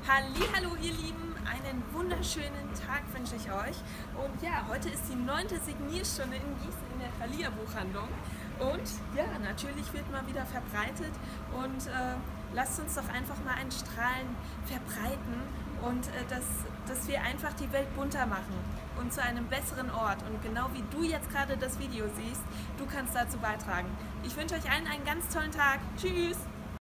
Hallihallo ihr Lieben, einen wunderschönen Tag wünsche ich euch. Und ja, heute ist die 9. Signierstunde in Gießen in der Thalia Buchhandlung. Und ja, natürlich wird mal wieder verbreitet und lasst uns doch einfach mal ein Strahlen verbreiten und dass wir einfach die Welt bunter machen und zu einem besseren Ort. Und genau wie du jetzt gerade das Video siehst, du kannst dazu beitragen. Ich wünsche euch allen einen ganz tollen Tag. Tschüss!